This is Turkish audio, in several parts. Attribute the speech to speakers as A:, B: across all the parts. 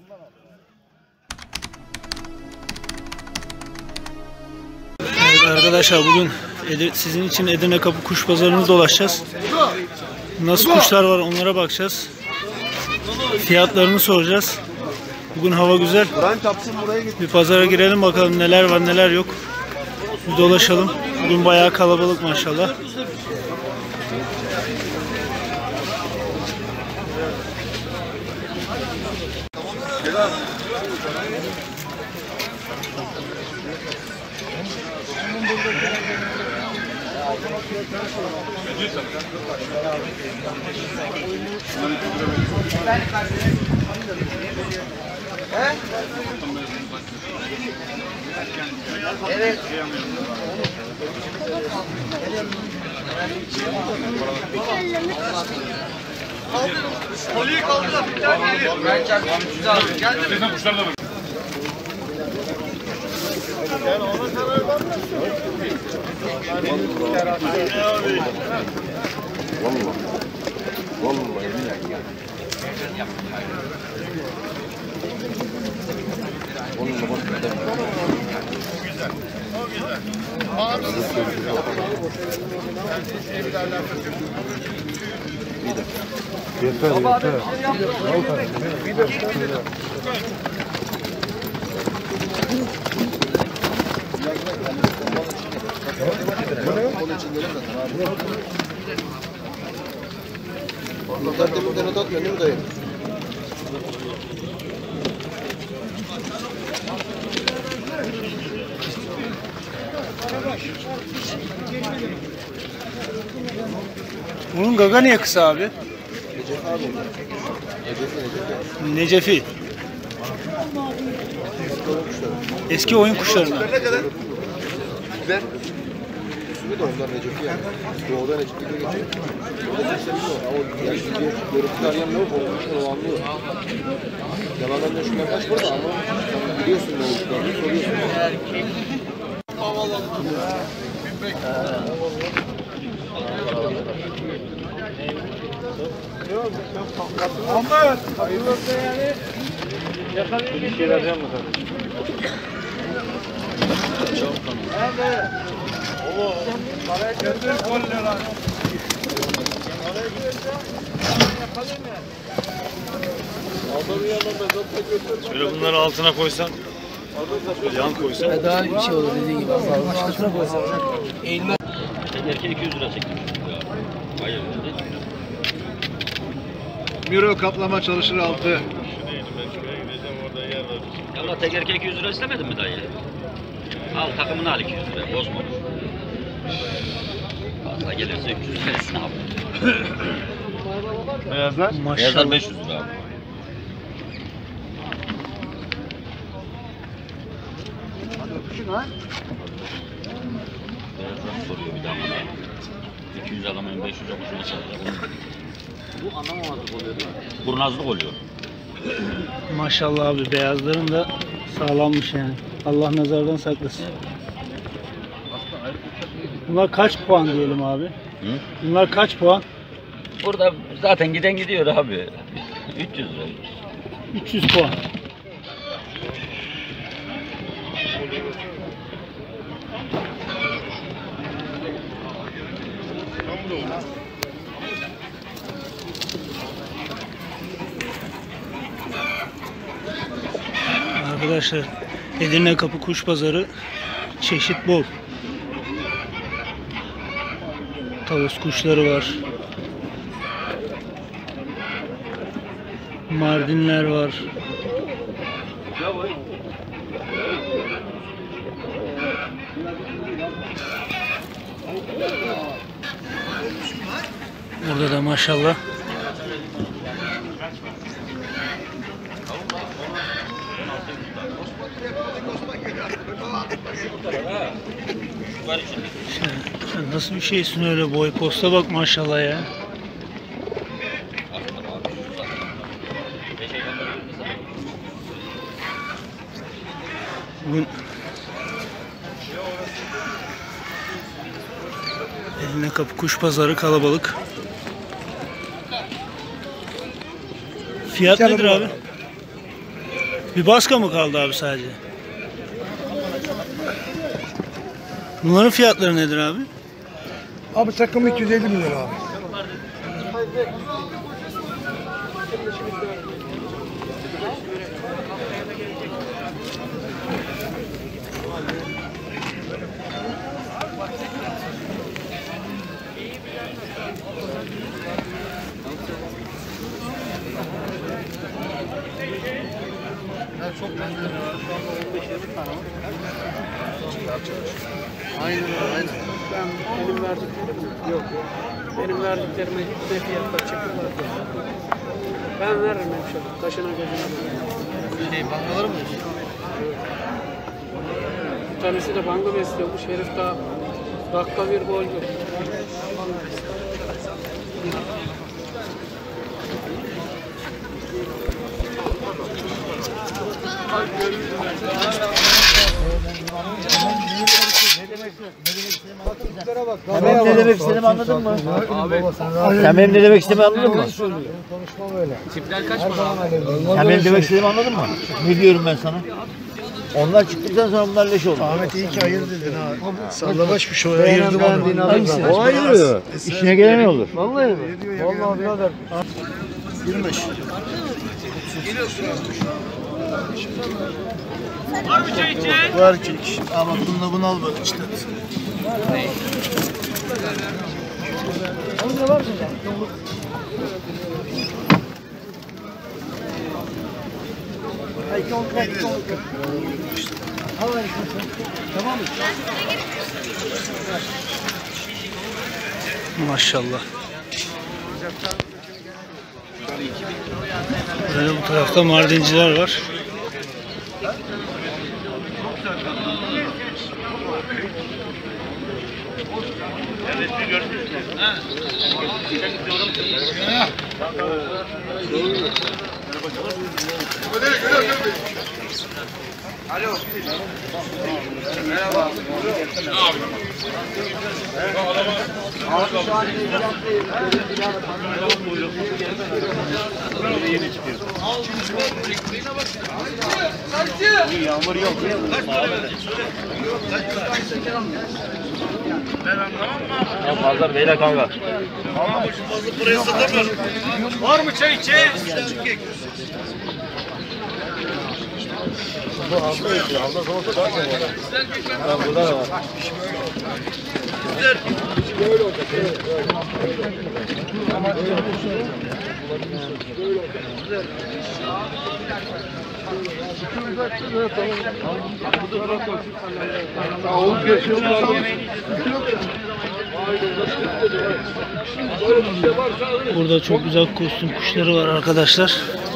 A: Evet arkadaşlar, bugün sizin için Edirne Kapı Kuş Pazarı'nı dolaşacağız. Nasıl kuşlar var onlara bakacağız. Fiyatlarını soracağız. Bugün hava güzel. Bir pazara girelim bakalım neler var neler yok. Bir dolaşalım. Bugün bayağı kalabalık maşallah.
B: Evet. Kolyeyi kaldılar. Bir tane geliyor. Ben çarptım. Geldi mi? Kuşlar da var. Yani ona karar vermiyorsun. Vallahi billahi. Onunla bak. O güzel. Yeter, yeter. Bir de. Bunlar da buradan atmıyor değil mi dayı?
A: Bunun gaga niye kısa abi?
B: Necefi abi.
A: Necefi. Eski oyun kuşlarından.
B: Güzel. Üstünde de onlar Necefi yani. Doğuda Necefi diye geçiyor. Orada sesleri de var. O yaşlı görüntü arayan ne yok? O kuşlar o anlıyor. Yalandan da şunlar kaç burada ama biliyorsun ne olduklarını soruyorsun. Ahmet! Hayırlı olsun yani. Yakalayın. Bir şey vereceğim mi sana? Nerede? Oğlum. Paraya götür kollara. Paraya götür. Yakalayın ya. Adamın yanına mezatla götür.
C: Şöyle bunları altına koysan, yan koysan.
D: Daha bir şey olur dediğin gibi. Başkasına koysan. Eğilmez.
E: Erkeğe 200 lira çektim. Hayır.
B: Miro kaplama çalışır altı.
E: Ama tek erkeğe 200 lira istemedin mi dayı? Al takımını al 200 lira. Bozma. Fazla gelirse 300 lira etsin abi.
B: Beyazlar?
E: Beyazlar 500 lira abi.
B: Hadi öpüşün ha.
E: Beyazlar soruyor bir daha bana. 200 alamayın 500'e kuşuna satacak. Bu anlamamazlık oluyor değil mi? Kurnazlık oluyor.
A: Maşallah abi, beyazların da sağlammış yani. Allah nazardan saklasın. Bunlar kaç puan diyelim abi?
E: Hı?
A: Bunlar kaç puan?
E: Burada zaten giden gidiyor abi. 300 lira.
A: 300 puan. Arkadaşlar, Edirne Kapı Kuş Pazarı çeşit bol. Tavus kuşları var. Mardinler var. Burada da maşallah. Sen nasıl bir şeysin öyle, boy posta bak maşallah ya. Bugün Edirne Kapı Kuş Pazarı kalabalık. Fiyat nedir abi? Bir baska mı kaldı abi sadece? Bunların fiyatları nedir abi?
D: Abi takımı 250 bin lira abi.
F: Aynen. Benim verdiklerim yok. Benim verdiklerime ne fiyatlar çıkıyorlar. Ben veririm hemşerim. Kaşına gözüne.
B: Bankaları mı?
F: Bir tanesi de banka besliyormuş. Herif daha dakika bir gol yok.
G: Benim ne demek istediğimi anladın mı? Sen benim ne demek istediğimi anladın mı?
F: Tipler kaç para abi?
G: Sen benim demek istediğimi anladın mı? Ne diyorum ben sana? Onlar çıktıktan sonra bunlar leş oldu.
D: Ahmet iyi ki ayır dedin ha. Sallabaş bir şey ayırdım onu.
G: O ayırıyor. İşine gelen ne olur?
D: Vallahi mi? Vallahi birader.
B: 25.
D: Var ki ama bununla bunu al böyle işte.
A: Maşallah. Böyle bu tarafta Mardinciler var.
G: Ya fazla beyler kanka.
C: Var mı çay içe?
A: Burada çok güzel kostüm kuşları var arkadaşlar.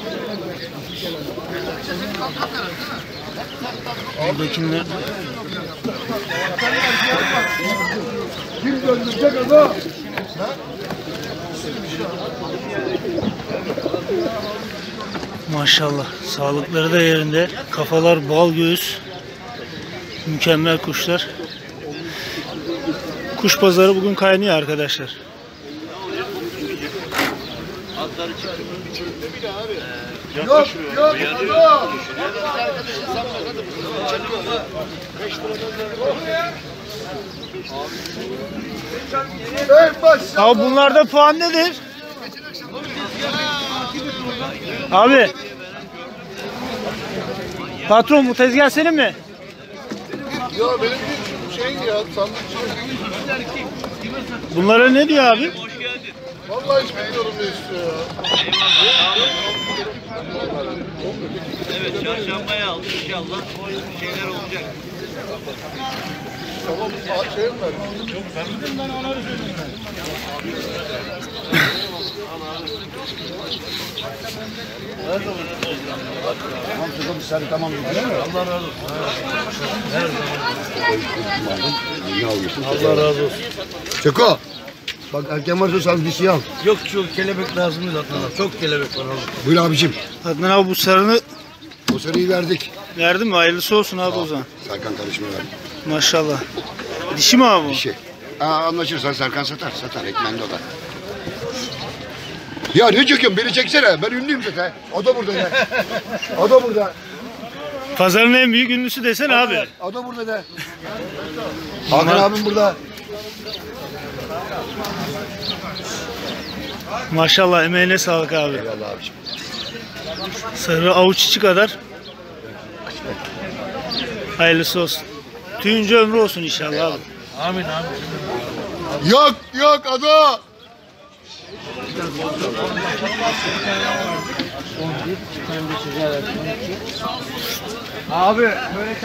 A: Buradakiler maşallah sağlıkları da yerinde. Kafalar bal göğüs. Mükemmel kuşlar. Kuş pazarı bugün kaynıyor arkadaşlar. Abi bunlarda puan nedir? Abi. Patron bu tezgah senin mi?
B: Ya benim bir şeyin ya sandıkçı.
A: Bunlara ne diyor abi?
B: Vallahi hiç bilmiyorum ne istiyor ya.
E: Evet, çarşambaya aldık inşallah. Şeyler olacak.
B: Tamam şey mi ver?
D: Allah razı olsun.
B: Çeko. Bak erken varsa sal bir şey al.
D: Yok şu kelebek lazım zaten. Çok kelebek var abi.
B: Buyur abicim.
A: Adnan abi bu sarını
B: O sarıyı verdik.
A: verdin mi? Hayırlısı olsun abi o zaman.
B: Serkan karışma verdik.
A: Maşallah. Dişi mi abi bu?
B: Bir şey. Anlaşırsan Serkan satar. Satar ekmeğinde o da. Ya ne çekiyorsun? Beni çeksene. Ben ünlüyüm zaten. O da burada ya. O da burada.
A: Pazarın en büyük ünlüsü desene abi.
B: O da burada de. Hakan abim burada.
A: Maşallah, emeğine sağlık abi.
B: Eyvallah abiciğim.
A: Sarı avuç içi kadar. Hayırlısı olsun. Tüyünce ömrü olsun inşallah abi.
C: Amin amin.
B: Yok Ado.
D: Abi böyle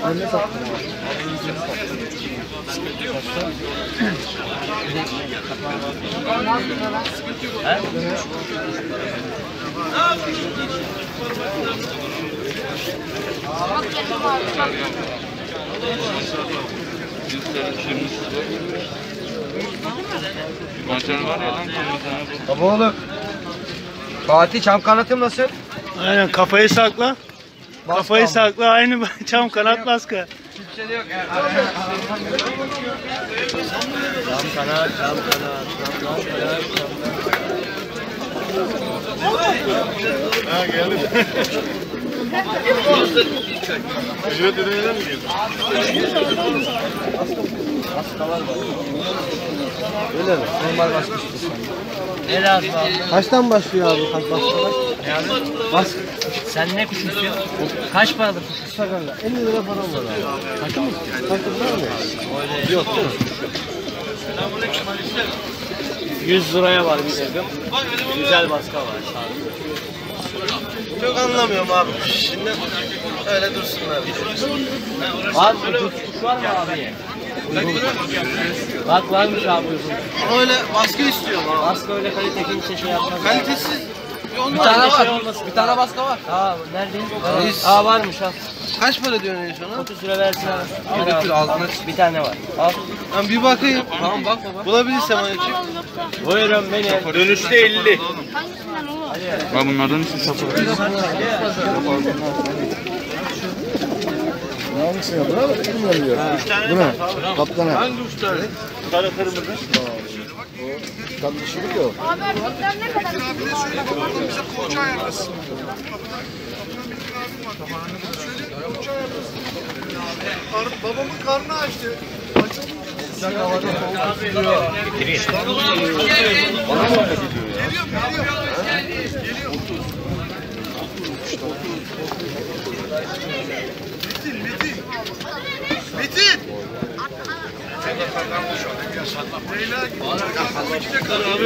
B: Baba oğlum.
D: Fatih çam kanatım nasıl?
A: Aynen, kafayı sakla. Kafayı sakla, aynı çam kanat baska.
C: Ücret ödemeden mi geldin?
D: Öyle mi? Normal baskı istiyorsun. Ne lazım abi? Kaçtan başlıyor abi? Kaç baskı var? Ne abi? Baskı. Sen ne kuş istiyorsun? Kaç paralık kuş istiyorsun? 50 lira para var abi. Takım mı istiyorsun? Takım var mı? Öyle yok değil mi? 100 liraya var bir takım. Güzel baskı var.
H: Çok anlamıyorum abi. Şimdi öyle dursunlar.
D: Abi ucuz kuş var mı abi? Bak varmış abi uygun.
H: Öyle baskı istiyorum abi.
D: Baskı öyle kalite kimse şey yapmaz.
H: Kalitesiz.
D: Bir tane var. Bir tane baskı var. Aa neredeyim? Aa varmış al.
H: Kaç para diyorsun en sona?
D: 30 lira versin abi.
H: Bir de ağzına
D: Bir tane var. Al.
H: Ben bir bakayım. Tamam bak baba. Bulabilirsem hani çık.
D: Buyurun benim.
C: Dönüşte 50.
I: Hangisinden oğlum?
E: Ben bunlardan için satılıyor.
B: Hangisini yapıyor? Bilmiyorum diyor. Bu ne? Kaptana.
C: Hangi uç tane? Sarı kırmızı.
B: Tatlı kişilik o.
I: Abi erkekler ne kadar istiyor?
J: Bize poğaça ayarlasın. Babamın karnı açtı. Metin! Leyla gibi.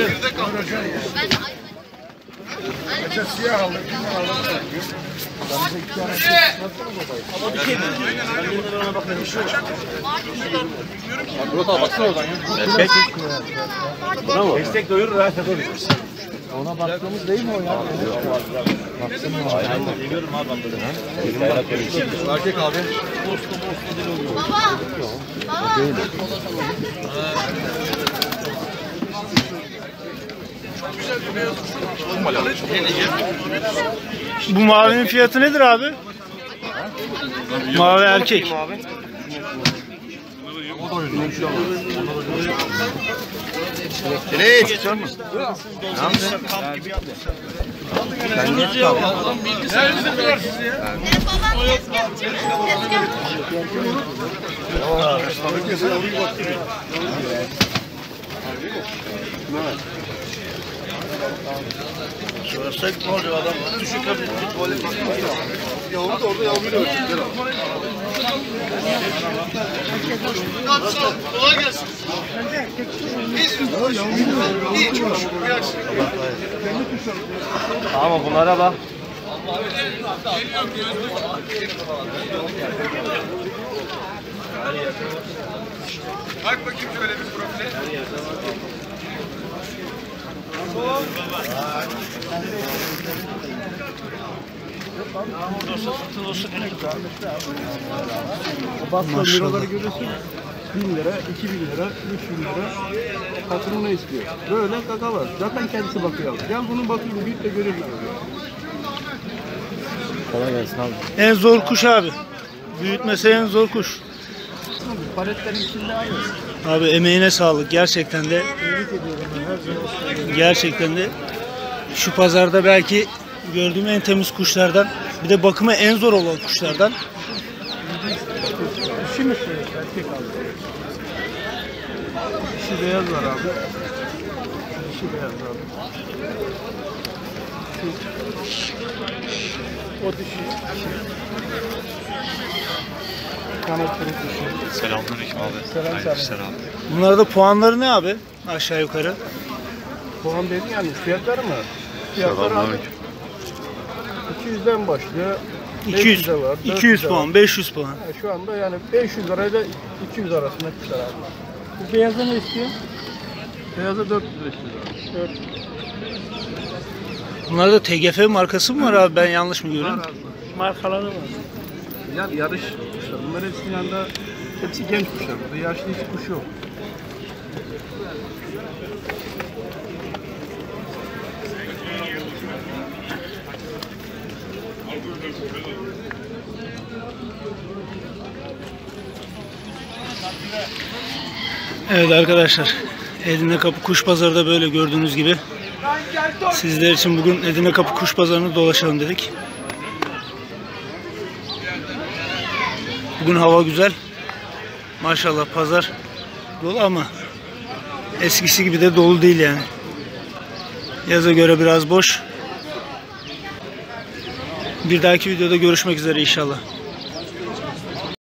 J: Geçen siyah aldık, kim aldık?
B: Burada baksana oradan ya.
C: Bravo. Destek doyurur ha.
B: Ona baktığımız değil mi o ya?
C: Seviyorum abi ben.
B: Erkek abi.
A: Bu mavinin fiyatı nedir abi? Mavi erkek.
B: Evet.
C: Sorarsak ne olacak adam? Düşük tabii.
B: Yavru da orada yavruyla ölçtükler abi.
J: Kolay gelsin. İyi çok şükür.
D: Ama bunlara bak.
J: Bak bakayım şöyle bir profile.
F: Baskı liraları görüyorsun. 1000 lira, 2000 lira, 3000 lira katılımını istiyor. Böyle kaka var. Zaten kendisi bakıyor. Gel bunun bakayım büyük de görürler.
B: Kolay gelsin abi.
A: En zor kuş abi. Büyütmesi en zor kuş.
F: Paletlerin içinde aynı.
A: Abi emeğine sağlık gerçekten de. Gerçekten de şu pazarda belki gördüğüm en temiz kuşlardan. Bir de bakımı en zor olan kuşlardan.
F: Dişi mi şey? Erkek abi. Dişi beyaz var abi. Dişi beyaz abi. O dişi. Kanatları dişi.
C: Selamünaleyküm abi.
F: Selam.
A: Bunlarda puanları ne abi? Aşağı yukarı.
F: Puan dedi yani fiyatları mı? Fiyatları abi 200'den başlıyor.
A: 200,
F: 500'e var,
A: 200
F: 400'e
A: puan,
F: var.
A: 500 puan.
F: Ha, şu anda yani 500 lirayla 200 arasında kuşlar abi. Bu beyaza ne istiyor? Beyaza 400 lira istiyor. 400.
A: Bunlarda TGF markası mı var abi? Ben yanlış mı görüyorum?
F: Markaları var. Yani yarış kuşlar. Bunlar hepsinin yanında hepsi genç kuşlar. Burada yaşlı hiç kuş yok.
A: Evet arkadaşlar, Edirne Kapı Kuş Pazarı da böyle gördüğünüz gibi. Sizler için bugün Edirne Kapı Kuş Pazarı'nı dolaşalım dedik. Bugün hava güzel. Maşallah pazar dolu ama eskisi gibi de dolu değil yani. Yaza göre biraz boş. Bir dahaki videoda görüşmek üzere inşallah.